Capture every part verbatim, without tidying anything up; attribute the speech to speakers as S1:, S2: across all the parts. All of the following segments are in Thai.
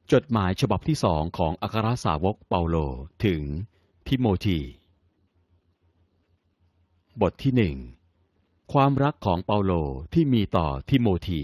S1: จดหมายฉบับที่สองของอัครสาวกเปาโลถึงทิโมธีบทที่หนึ่งความรักของเปาโลที่มีต่อทิโมธี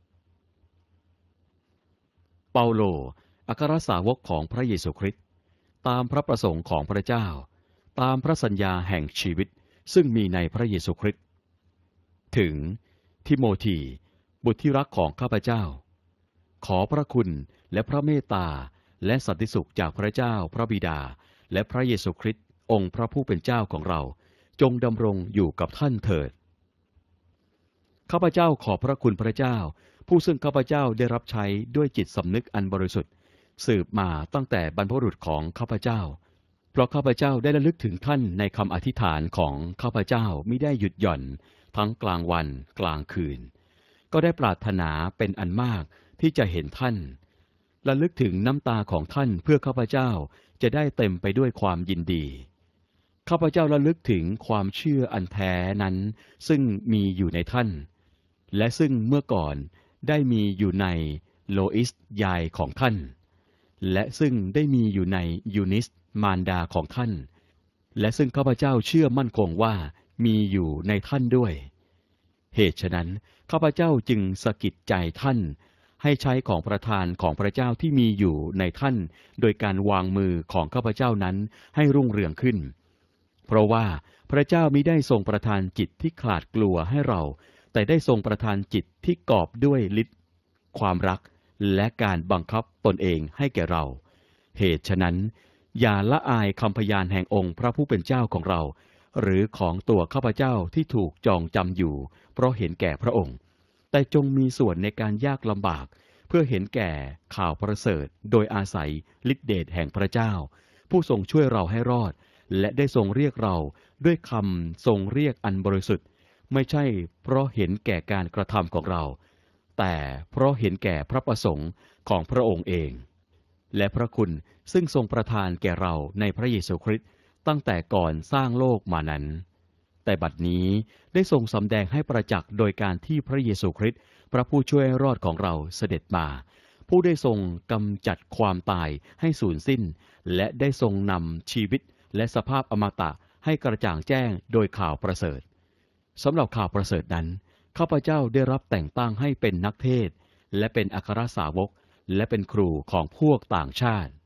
S1: เปาโลอัครสาวกของพระเยซูคริสต์ตามพระประสงค์ของพระเจ้าตามพระสัญญาแห่งชีวิตซึ่งมีในพระเยซูคริสต์ถึงทิโมธีบุตรที่รักของข้าพเจ้าขอพระคุณและพระเมตตาและสันติสุขจากพระเจ้าพระบิดาและพระเยซูคริสต์องค์พระผู้เป็นเจ้าของเราจงดำรงอยู่กับท่านเถิดข้าพเจ้าขอพระคุณพระเจ้าผู้ซึ่งข้าพเจ้าได้รับใช้ด้วยจิตสำนึกอันบริสุทธิ์สืบมาตั้งแต่บรรพบุรุษของข้าพเจ้าเพราะข้าพเจ้าได้ระลึกถึงท่านในคำอธิษฐานของข้าพเจ้ามิได้หยุดหย่อนทั้งกลางวันกลางคืนก็ได้ปรารถนาเป็นอันมากที่จะเห็นท่านระลึกถึงน้ำตาของท่านเพื่อข้าพเจ้าจะได้เต็มไปด้วยความยินดีข้าพเจ้าระลึกถึงความเชื่ออันแท้นั้นซึ่งมีอยู่ในท่านและซึ่งเมื่อก่อนได้มีอยู่ในโลอิสยายของท่านและซึ่งได้มีอยู่ในยูนิสมารดาของท่านและซึ่งข้าพเจ้าเชื่อมั่นคงว่ามีอยู่ในท่านด้วยเหตุฉะนั้นข้าพเจ้าจึงสะกิดใจท่านให้ใช้ของประทานของพระเจ้าที่มีอยู่ในท่านโดยการวางมือของข้าพเจ้านั้นให้รุ่งเรืองขึ้นเพราะว่าพระเจ้ามิได้ทรงประทานจิตที่ขลาดกลัวให้เราแต่ได้ทรงประทานจิตที่กอบด้วยฤทธิ์ความรักและการบังคับตนเองให้แก่เราเหตุฉะนั้นอย่าละอายคำพยานแห่งองค์พระผู้เป็นเจ้าของเราหรือของตัวข้าพเจ้าที่ถูกจองจำอยู่เพราะเห็นแก่พระองค์แต่จงมีส่วนในการยากลำบากเพื่อเห็นแก่ข่าวประเสริฐโดยอาศัยฤทธิเดชแห่งพระเจ้าผู้ทรงช่วยเราให้รอดและได้ทรงเรียกเราด้วยคำทรงเรียกอันบริสุทธิ์ไม่ใช่เพราะเห็นแก่การกระทำของเราแต่เพราะเห็นแก่พระประสงค์ของพระองค์เองและพระคุณซึ่งทรงประทานแก่เราในพระเยซูคริสต์ตั้งแต่ก่อนสร้างโลกมานั้นแต่บัดนี้ได้ทรงสำแดงให้ประจักษ์โดยการที่พระเยซูคริสต์พระผู้ช่วยรอดของเราเสด็จมาผู้ได้ทรงกำจัดความตายให้สูญสิ้นและได้ทรงนำชีวิตและสภาพอมตะให้กระจ่างแจ้งโดยข่าวประเสริฐสำหรับข่าวประเสริฐนั้นข้าพเจ้าได้รับแต่งตั้งให้เป็นนักเทศน์และเป็นอัครสาวกและเป็นครูของพวกต่างชาติ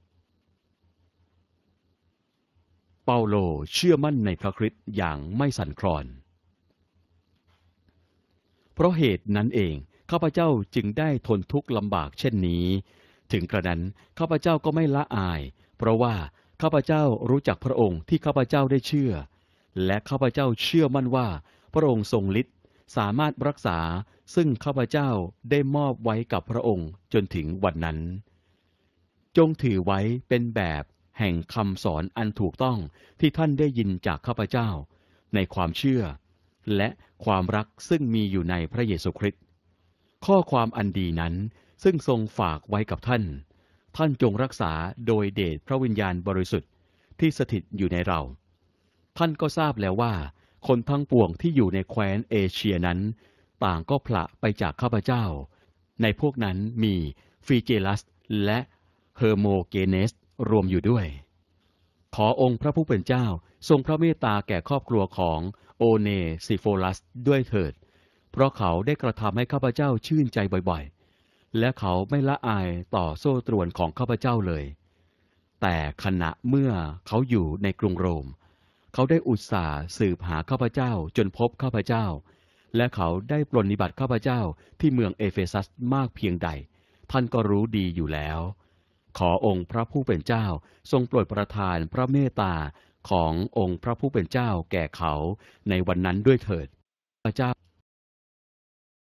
S1: เปาโลเชื่อมั่นในพระคริสต์อย่างไม่สั่นคลอนเพราะเหตุนั้นเองข้าพเจ้าจึงได้ทนทุกข์ลำบากเช่นนี้ถึงกระนั้นข้าพเจ้าก็ไม่ละอายเพราะว่าข้าพเจ้ารู้จักพระองค์ที่ข้าพเจ้าได้เชื่อและข้าพเจ้าเชื่อมั่นว่าพระองค์ทรงฤทธิ์สามารถรักษาซึ่งข้าพเจ้าได้มอบไว้กับพระองค์จนถึงวันนั้นจงถือไว้เป็นแบบแห่งคำสอนอันถูกต้องที่ท่านได้ยินจากข้าพเจ้าในความเชื่อและความรักซึ่งมีอยู่ในพระเยซูคริสต์ข้อความอันดีนั้นซึ่งทรงฝากไว้กับท่านท่านจงรักษาโดยเดชพระวิญญาณบริสุทธิ์ที่สถิตอยู่ในเราท่านก็ทราบแล้วว่าคนทั้งปวงที่อยู่ในแคว้นเอเชียนั้นต่างก็ผละไปจากข้าพเจ้าในพวกนั้นมีฟีเจลัสและเฮอร์โมเกเนสรวมอยู่ด้วยขอองค์พระผู้เป็นเจ้าทรงพระเมตตาแก่ครอบครัวของโอเนซิโฟลัสด้วยเถิดเพราะเขาได้กระทำให้ข้าพเจ้าชื่นใจบ่อยๆและเขาไม่ละอายต่อโซ่ตรวนของข้าพเจ้าเลยแต่ขณะเมื่อเขาอยู่ในกรุงโรมเขาได้อุตส่าห์สืบหาข้าพเจ้าจนพบข้าพเจ้าและเขาได้ปรนนิบัติข้าพเจ้าที่เมืองเอเฟซัสมากเพียงใดท่านก็รู้ดีอยู่แล้วขอองค์พระผู้เป็นเจ้าทรงโปรดประทานพระเมตตาขององค์พระผู้เป็นเจ้าแก่เขาในวันนั้นด้วยเถิดพระเจ้า